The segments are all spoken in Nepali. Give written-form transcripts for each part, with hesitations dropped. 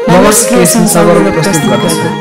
मोमोस क्रिएसन सर्भरले प्रस्तुत गर्दछ।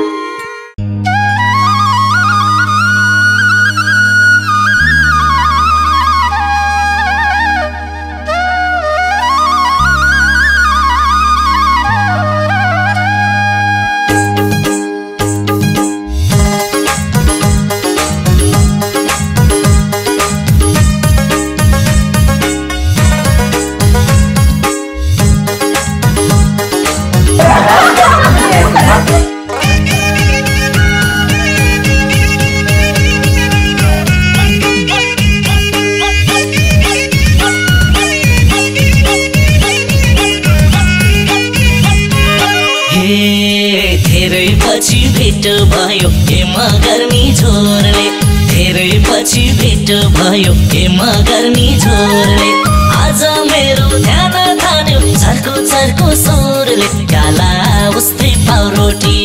धेरै पछि भेट भयो हेमा गर्मी झोरले, धेरै पछि भेट भयो हेमा गर्मी झोरले। आज मेरो ध्यान थाल्यो चर्को चर्को स्वरले, काला उस्तै पाउरोटी,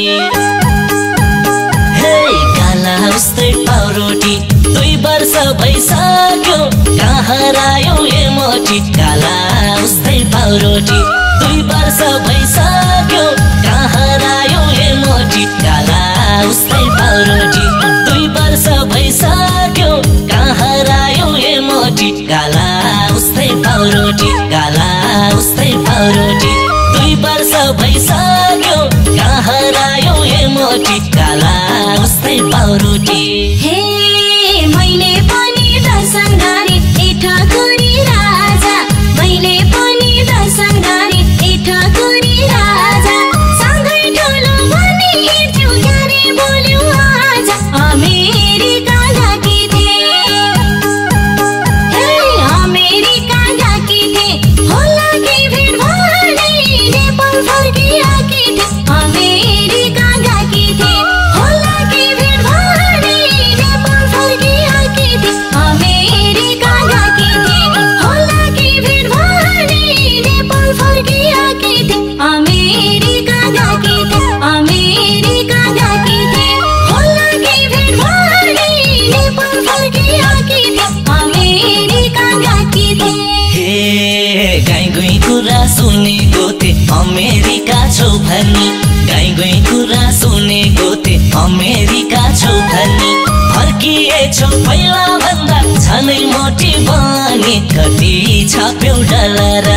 हे काला उस्तै पाउरोटी। 2 वर्ष भइसक्यो कहाँ हरायो हेमोटी, काला उस्तै पाउरोटी। 2 वर्ष भइसक्यो कहाँ हरायो हेमोटी, काला उस्तै पाउरोटी। 2 वर्ष भइसक्यो कहाँ हरायो हेमोटी, काला उस्तै पाउरोटी, काला उस्तै पाउरोटी। 2 वर्ष भइसक्यो कहाँ हरायो हेमोटी, काला उस्तै पाउरोटी। हे मैले पनि दर्शन गरे ए ठकुरी राजा, मैले पनि दर्शन गरे ए ठकुरी राजा। सँगै ठुलो भने हिँड्थ्यौ क्यारे बोल्यौ आज, अमेरिका गएकी थिए, हे अमेरिका गएकी थिए। होला कि भिड भने नेपाल फर्किआएकी थिए, अमेरिका गएकी थिए। होला कि भिड भने नेपाल फर्किआएकी थिए, अमेरिका गएकी थिए। होला कि भिड भने नेपाल फर्किआएकी थिए, अमेरिका गएकी थिए, अमेरिका गएकी थिए। होला कि भिड भने नेपाल फर्किआएकी थिए, अमेरिका गएकी थिए। हे गाई गुई कुरा सुनेको थिए अमेरिका छौ भनी, गाई गुई कुरा सुनेको थिए अमेरिका छौ भनी। फर्किएछौ पहिला भन्दा झनै मोटी बने, कति छाप्यौ डलर,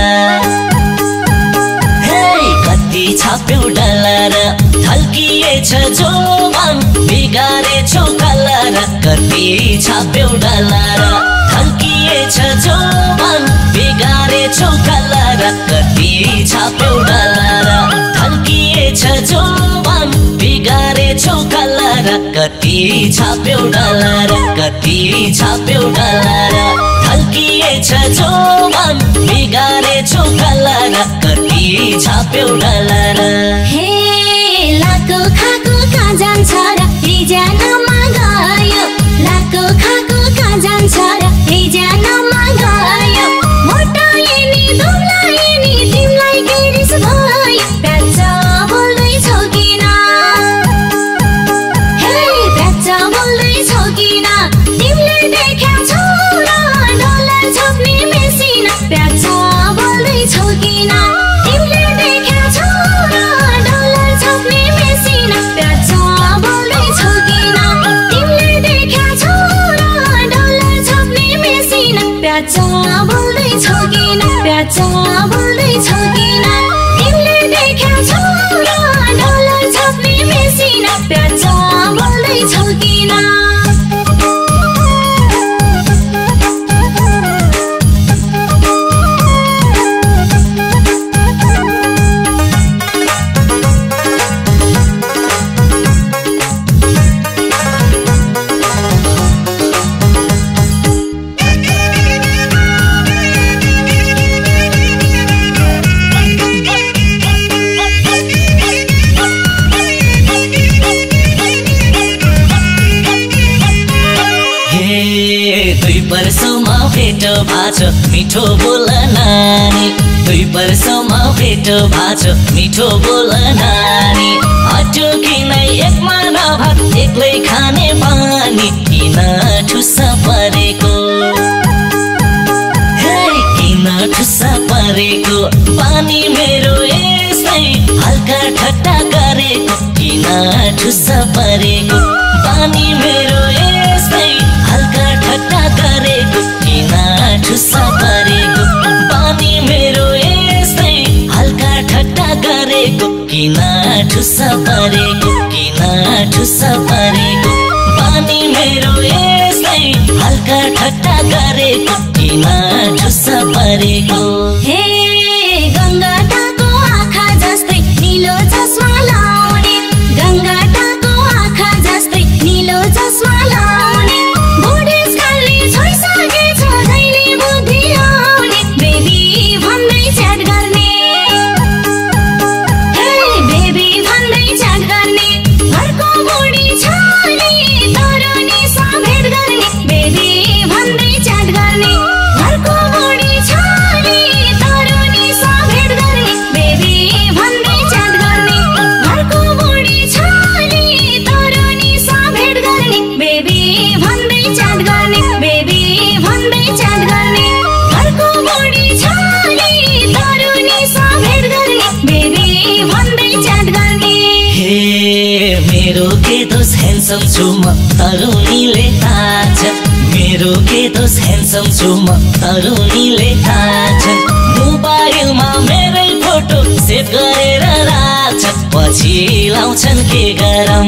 हे कति छाप्यौ डलर। ढल्किएछ जोबान बिगारेछौ कलर, कति छाप्यौ डलर। ढल्किएछ जोबान बिगारेछौ कलर, कति छाप्यौ डलर। ढल्किएछ जोबान बिगारेछौ कलर, कति छाप्यौ डलर, कति छाप्यौ डलर। ढल्किएछ जोबान बिगारेछौ कलर, कति छाप्यौ डलर। हे लाको खाको कहाँ जान्छ र रिजानमा गयो, लाको खाको कहाँ जान्छ र रिजानमा गयो। मोटाइनी दुब्लाइनी तिमीलाई के रिस भयो, प्याच बोल्दैछौ किन, हे प्याच बोल्दैछौ किन। तिमीले देख्यौ र डलर छाप्ने मेसिन, प्याच बोल्दैछौ किन। तिमीले देख्यौ र डलर छाप्ने मेसिन, प्याच बोल्दैछौ किन। तिमीले देख्यौ र डलर छाप्ने मेसिन, प्याच बोल्दैछौ किन, प्याच बोल्दैछौ किन। तिमीले देख्यौ र डलर छाप्ने मेसिन, प्याच बोल्दैछौ किन। वर्षमा भेट भाछ मिठो बोल नानी, 2 वर्षमा भेट भाछ मिठो बोल नानी। हट्यो किन एकमा नभात एक्लै खाने पानी, किन ठुस्सा परेको, हे किन ठुस्सा परेको। पानी मेरो यस्तै हल्का हल्का ठट्टा गरेको किन ठुस्स परेको बानी मेरो यस्तै हल्का ठट्टा गरेको किन ठुस्स परेको बानी मेरो यस्तै हल्का ठट्टा गरेको किन ठुस्स परेको किन ठुस्स परेको बानी मेरो यस्तै हल्का ठट्टा गरेको किन ठुस्स परेको हे गङ्गाटाको आँखा जस्तै नीलो चस्मा लाउने गङ्गाटाको आँखा जस्तै नीलो चस्मा लाउने बुढेसकालले छोइसकेछ कहिले बुद्धि आउने बेबी भन्दै च्याट गर्ने हे बेबी भन्दै च्याट गर्ने घरको बुढी छाली तरुनीसा भेट गर्ने बेबी भन्दै च्याट गर्ने घरको बुढी छाली तरुनीसा भेट गर्ने बेबी भन्दै च्याट गर्ने घरको बुढी छाली तरुनीसा भेट गर्ने बेबी भन्दै च्याट गर्ने बेबी भन्दै च्याट गर्ने घरको बुढी छाली तरुनीसा भेट गर्ने बेबी भन्दै च्याट गर्ने हे मेरो के दोष ह्यान्डसम छु म तरुनीले थाहा छ मेरो के दोष ह्यान्डसम छु म तरुनीले थाहा छ मोबाइलमा मेरै फोटो सेभ गरेर राख्छन् पछि लाउँछन् के गरम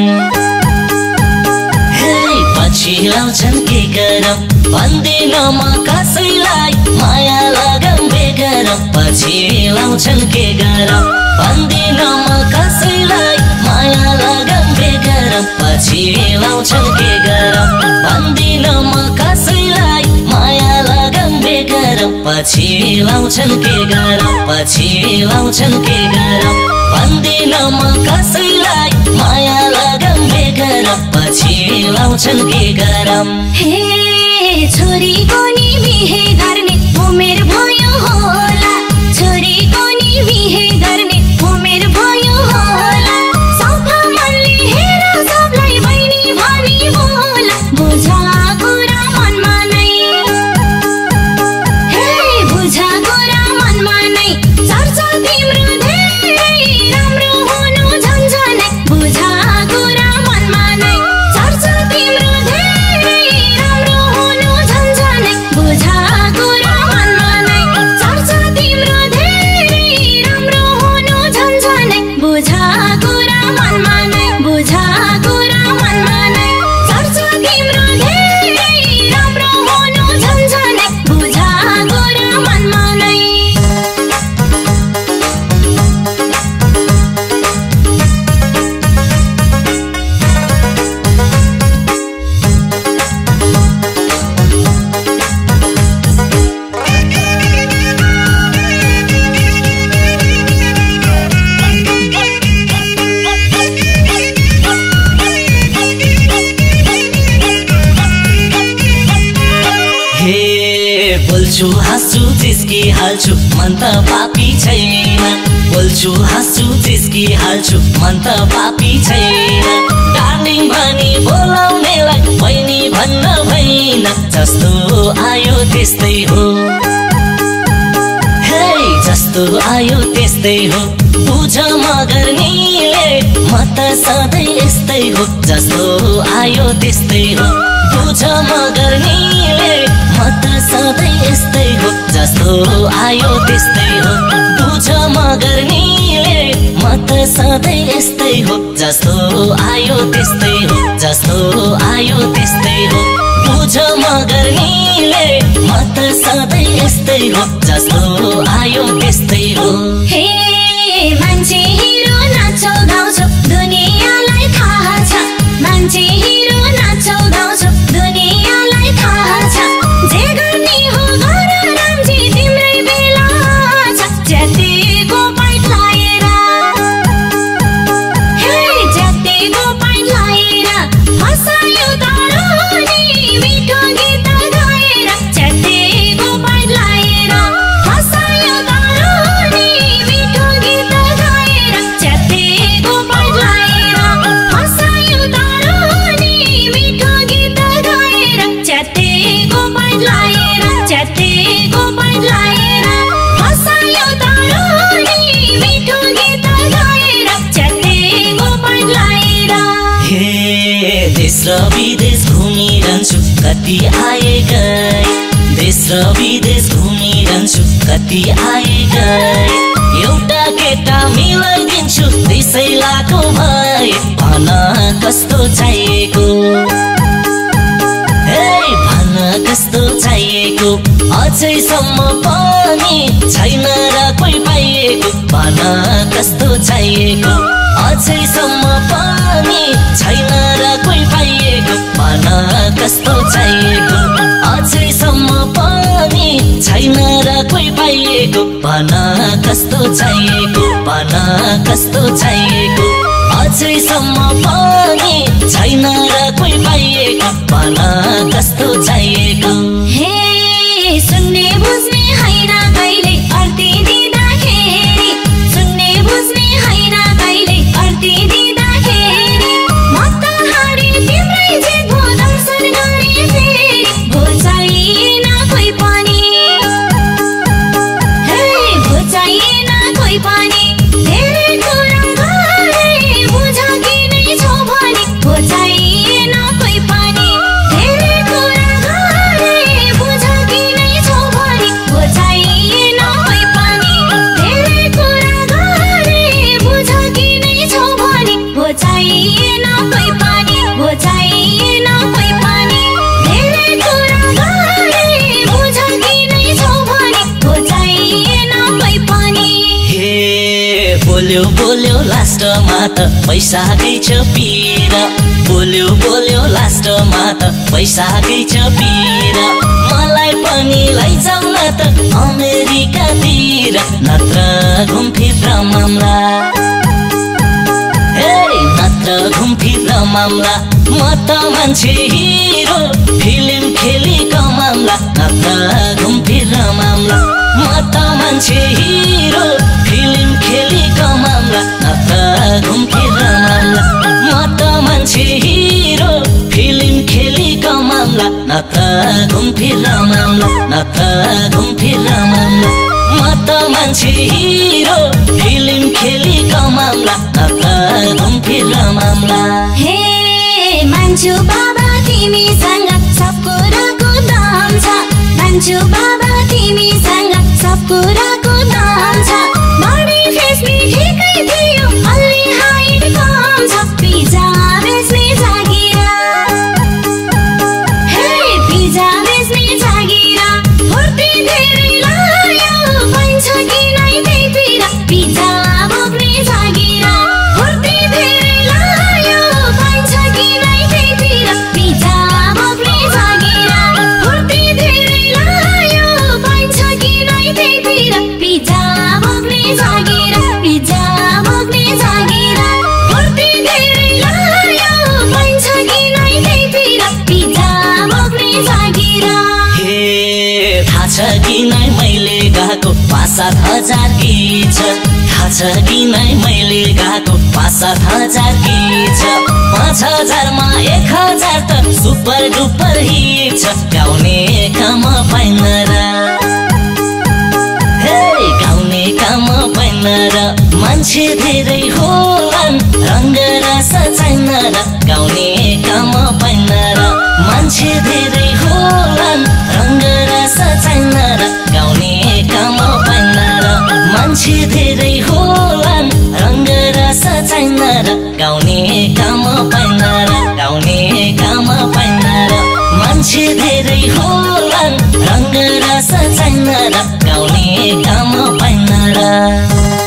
हे पछि लाउँछन् के गरम भन्दिन म कसैलाई माया लगन बेगरम पछि लाउँछन् के गरम भन्दिन म कसैलाई माया लगन बेगरम पछि लाउँछन् के गरम भन्दिन म कसैलाई माया लगन बेगरम पछि लाउँछन् के गरम पछि लाउँछन् के गरम भन्दिन म कसैलाई माया लगन बेगरम पछि लाउँछन् के गरम हे छोरीको नि बिहे गर्ने उमेर भयो होला छोरीको नि बिहे गर्ने उमेर भयो होला सफा मनले हेर सबलाई बहिनी भनी बोला बुझा कुरा मनमा नै हे बुझा कुरा मनमा नै चर्चा तिम्रो धेरै राम्रो हुनु झन्झनै बुझा कुरा मनमा नै चर्चा तिम्रो धेरै राम्रो हुनु झन्झनै बुझा कुरा मनमा नै चर्चा तिम्रो धेरै राम्रो हुनु झन्झनै बुझा कुरा मनमा नै बुझा कुरा मनमा नै चर्चा तिम्रो धेरै राम्रो हुनु झन्झनै बुझा कुरा मनमा नै हे बोल्छु हाँस्छु जिस्की हाल्छु मन त पापी छैन बोल्छु हाँस्छु जिस्की हाल्छु मन त पापी छैन डार्लिङ भनी बोलाउनेलाई बहिनी भन्न भइन जस्तो आयो त्यस्तै हो हे जस्तो आयो त्यस्तै हो बुझ मगर नीले म त सधैँ यस्तै हो जस्तो आयो त्यस्तै हो बुझ मगर नीले म त सधैँ यस्तै हो जस्तो आयो त्यस्तै हो बुझ मगर नीले म त सधैँ यस्तै हो जस्तो आयो त्यस्तै हो जस्तो आयो त्यस्तै हो बुझ मगर नीले म त सधैँ यस्तै हो जस्तो आयो त्यस्तै हो हे मान्छे हिरो नाचो गाउँछौ दुनियाँलाई थाहा छ मान्छे हिरो नाचो गाउँछौ दुनियाँलाई थाहा छ जे गर्ने हो गर राम्जी तिम्रै बेला छ ज्यातिको पाइट लाएर हे ज्यातिको पाइट लाएर हँसायो तरुनी मिठो गीत गाएर ज्यातिको पाइट लाएर हँसायो तरुनी मिठो र विदेश घुमिरहन्छु कति आए गए देश र विदेश घुमिरहन्छु कति आए गए एउटा केटा मिलाइदिन्छु 2 लाखको भए भन कस्तो चाहिएको भन कस्तो चाहिएको अझैसम्म पनि छैन र कोही पाइएको भन कस्तो चाहिएको अझैसम्म पनि छैन र कोही पाइएको भन कस्तो चाहिएको अझैसम्म पनि छैन र कोही पाइएको भन कस्तो चाहिएको भन कस्तो चाहिएको अझैसम्म पनि छैन र कोही पाइएको भन कस्तो चाहिएको हे सुन्ने बुझ्ने हैन कहिले अर्ती दिँदाखेरि सुन्ने बुझ्ने हैन कहिले अर्ती दिँदाखेरि म त हारे तिम्रै जित भो दर्शन गरे फेरि भो चाहिएन कोही पनि हे भो चाहिएन कोही पनि धेरै कुरा गरे बुझ कि नै छौ भने भो चाहिएन कोही पनि धेरै कुरा गरे बुझ कि नै छौ भने भो चाहिएन कोही पनि धेरै कुरा गरे बुझ कि नै छौ भने भो चाहिएन कोही पनि भो चाहिएन कोही पनि धेरै कुरा गरे बुझ कि नै छौ भने भो चाहिएन कोही पनि हे बोल्यो बोल्यो लास्टमा त पैसाकै छ पिर बोल्यो लास्टमा त पैसाकै छ पिर मलाई पनि लैजाऊ न त अमेरिकातिर नत्र घुमफिर मामला नत्र घुमफिर मामला म त मान्छे हिरो फिल्म खेलेको मामला नत्र घुमफिर मामला म त मान्छे हिरो फिल्म खेलेको मामला नत्र घुमफिर मामला म त मान्छे हिरो फिल्म खेलेको मामला नत्र घुमफिर मामला नत्र घुमफिर मामला म त मान्छे हिरो फिल्म खेलेको मामला नत्र घुमफिर मामला हे मान्छु बाबा तिमीसँग सब कुराको दाम छ मान्छु बाबा तिमीसँग सब कुराको दाम छ बडी फेस्ने ठिकै थियो अलि हाइट कम छ पिज्जा बेच्ने जागिरा हे पिज्जा बेच्ने जागिरा फुर्ती धेरै लायो पाइन्छ कि नै त्यहीतिर पिज्जा बोक्ने जागिरा फुर्ती धेरै लायो पाइन्छ कि नै त्यहीतिर पिज्जा बोक्ने जागिरा फुर्ती धेरै लायो पाइन्छ कि नै त्यहीतिर पिज्जा बोक्ने जागिरा पिज्जा बोक्ने जागिरा फुर्ती धेरै लायो पाइन्छ कि नै त्यहीतिर पिज्जा बोक्ने जागिरा हे थाहा छ कि नै मैले गएको 5-7 हजार गीत छ थाहा छ कि नै मैले गएको 5-7 हजार गीत छ 5,000 मा 1,000 त सुपर डुपर हिट छ गाउने काम पाइन र गाउने काम पाइन र मान्छे धेरै होलान् रङ्ग रस छैन र गाउने काम पाइन र मान्छे धेरै होलान् रङ्ग रस छैन र गाउने काम पाइन र मान्छे धेरै होलान् रङ्ग रस छैन र गाउने काम पाइन र गाउने काम पाइन र मान्छे धेरै होलान् रङ्ग रस छैन र गाउने काम पाइन र